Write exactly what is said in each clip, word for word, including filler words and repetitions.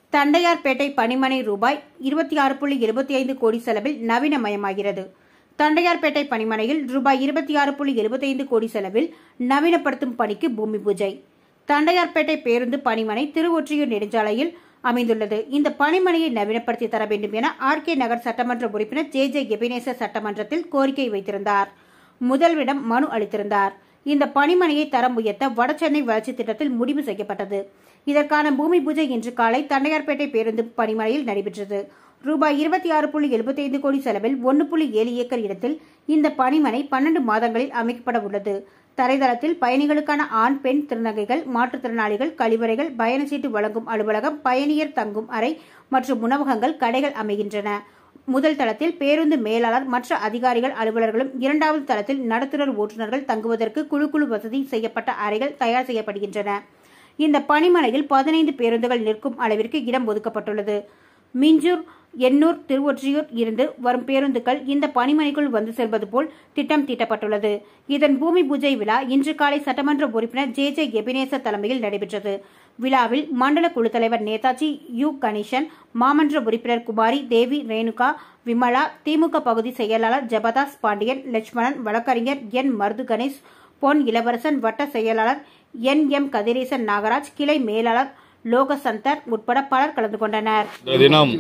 தண்டையார்பேட்டை பணிமனை ரூபாய் இருபத்தி ஆறு புள்ளி எழுபத்தி ஐந்து கோடி செலவில் நவீனமயமாகிறது. தண்டையார்பேட்டை பணிமனையில் ரூபாய் இருபத்தி ஆறு புள்ளி எழுபத்தி ஐந்து கோடி செலவில் நவீனப்படுத்தும் பணிக்கு பூமி பூஜை. தண்டையார்பேட்டை பேருந்து பணிமனை திருவொற்றியூர் நெடுஞ்சாலையில் அமைந்துள்ளது. இந்த பணிமனையை நவீனப்படுத்தி தர வேண்டும் என ஆர் கே நகர் சட்டமன்ற உறுப்பினர் ஜே ஜே எபினேசர் சட்டமன்றத்தில் கோரிக்கை வைத்திருந்தார். முதல்வரிடம் மனு அளித்திருந்தார். இந்த பணிமனையை தரம் உயர்த்த வடசென்னை வளர்ச்சி திட்டத்தில் முடிவு செய்யப்பட்டது. இதற்கான பூமி பூஜை இன்று காலை தண்டையார்பேட்டை பேருந்து பணிமனையில் நடைபெற்றது. ரூபாய் இருபத்தி ஆறு புள்ளி எழுபத்தி ஐந்து கோடி செலவில் ஒன்று புள்ளி ஏழு ஏக்கர் இடத்தில் இந்த பணிமனை பன்னெண்டு மாதங்களில் அமைக்கப்பட உள்ளது. தரைதளத்தில் பயணிகளுக்கான ஆண் பெண் திருநங்கைகள், மாற்றுத்திறனாளிகள், கழிவறைகள், பயணச்சீட்டு வழங்கும் அலுவலகம், பயணியர் தங்கும் அறை மற்றும் உணவகங்கள், கடைகள் அமைகின்றன. முதல் தளத்தில் பேருந்து மேலாளர் மற்ற அதிகாரிகள் அலுவலர்களும், இரண்டாவது தளத்தில் நடத்துனர் ஓட்டுநர்கள் தங்குவதற்கு குழு குழு வசதி செய்யப்பட்ட அறைகள் தயார் செய்யப்படுகின்றன. இந்த பணிமனையில் பதினைந்து பேருந்துகள் நிற்கும் அளவிற்கு இடம் ஒதுக்கப்பட்டுள்ளது. மீஞ்சூர், எண்ணூர், திருவொற்றியூர் இருந்து வரும் பேருந்துகள் இந்த பணிமனைக்குள் வந்து செல்வது போல் திட்டம் தீட்டப்பட்டுள்ளது. இதன் பூமி பூஜை விழா இன்று காலை சட்டமன்ற உறுப்பினர் ஜே ஜே எபினேசர் தலைமையில் நடைபெற்றது. விழாவில் மண்டல குழு தலைவர் நேதாஜி யு கணேசன், மாமன்ற உறுப்பினர் குமாரி தேவி, ரேணுகா, விமலா, திமுக பகுதி செயலாளர் ஜெபதாஸ் பாண்டியன், லட்சுமணன், வழக்கறிஞர் என் மருது கணேஷ், பொன் இளவரசன், வட்ட செயலாளர் என் எம் கதிரேசன் நாகராஜ், கிளை மேலாளர் லோகசந்தர் உட்பட பலர் கலந்து கொண்டனர். தினம்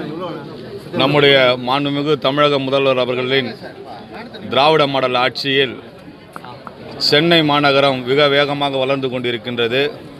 நம்முடைய மாண்புமிகு தமிழக முதல்வர் அவர்களின் திராவிட மாடல் ஆட்சியில் சென்னை மாநகரம் மிக வேகமாக வளர்ந்து கொண்டிருக்கின்றது.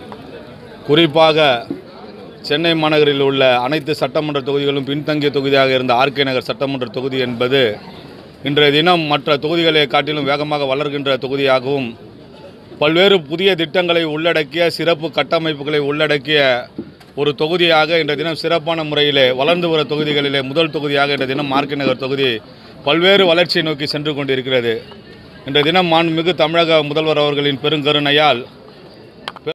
குறிப்பாக சென்னை மாநகரில் உள்ள அனைத்து சட்டமன்ற தொகுதிகளும் பின்தங்கிய தொகுதியாக இருந்த ஆர் கே நகர் சட்டமன்ற தொகுதி என்பது இன்றைய தினம் மற்ற தொகுதிகளை காட்டிலும் வேகமாக வளர்கின்ற தொகுதியாகவும், பல்வேறு புதிய திட்டங்களை உள்ளடக்கிய சிறப்பு கட்டமைப்புகளை உள்ளடக்கிய ஒரு தொகுதியாக இன்றைய தினம் சிறப்பான முறையிலே வளர்ந்து வரும் தொகுதிகளிலே முதல் தொகுதியாக இன்றைய தினம் ஆர் கே நகர் தொகுதி பல்வேறு வளர்ச்சியை நோக்கி சென்று கொண்டிருக்கிறது. இன்றைய தினம் மாண்புமிகு தமிழக முதல்வர் அவர்களின் பெருங்கருணையால்